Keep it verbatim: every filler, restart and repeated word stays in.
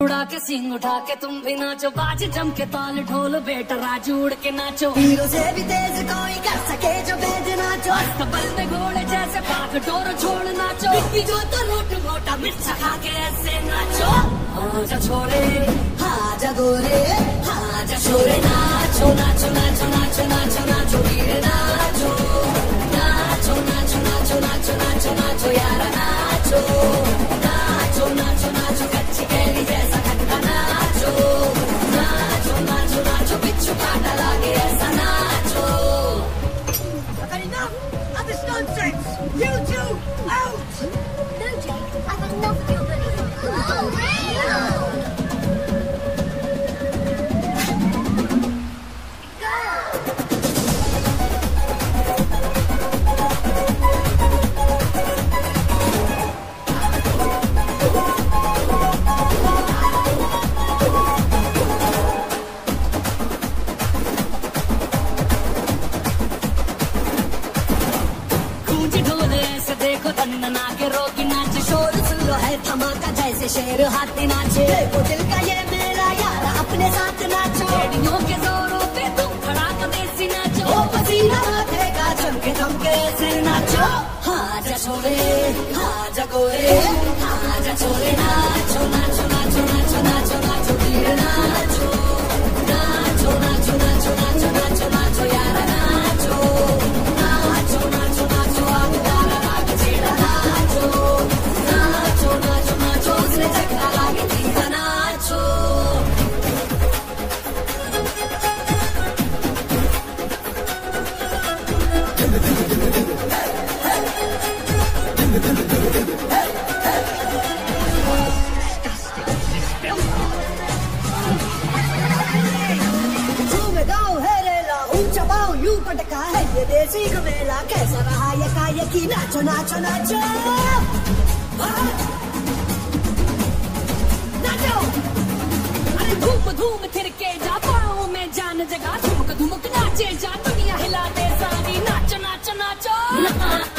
उड़ा के सिंग उठा के तुम भी नाचो, बाज जम के ताल ढोल बेटा राजू उड़ के नाचो। हीरो से भी तेज कोई कर सके जो बेज नाचो, कबल में घोड़े जैसे पाक डोर छोड़ नाचो। मिट्टी जो तो रोट मोटा मिर्चा खा के ऐसे नाचो। हाँ जा छोरे हाँ जा गोरे हाँ जा छोरे, नाचो नाचो नाचो नाचो नाचो नाचो वीर नाचो नाचो नाचो नाचो नाचो नाचो नाचो यारा नाचो नाचो नाचो नाचो कच्ची कैली जैसा खटका नाचो नाचो नाचो नाचो बिच्छू काटा लागे ऐसा नाचो। I've had enough of this nonsense. You two out. No, Jake, I've had enough of your bullying. Oh, really? तन्ना के रोगी नाच, शोर सुन लो है धमाका जैसे शेर हाथी नाचे। देखो दिल का ये मेरा यार अपने साथ नाचो, एड़ियों के जोरों पे तुम खड़ा तो देसी नाचो। ओ पसीना माथेगा चमके चमके से नाचो। हाँ जा छोरे हाँ जा गोरे हाँ जा छोरे, नाचो नाचो नाचो नाचो नाचो नाचो वीर नाचो नाचो नाचो नाचो नाचो नाचो नाचो यारा नाचो नाचो नाचो नाचो आप तारा राग छेड़ा नाचो नाचो नाचो नाचो उसने चक्का लागे तीखा नाचो। पटका है ये देसी घमेला, कैसा रहा ये का यकी, नाचो नाचो नाचो नाचो। अरे धूम धूम थिरके जा पाँव में जान जगा, धुमक धुमक नाचे जा दुनिया हिला दे सारी, नाचो नाचो नाचो।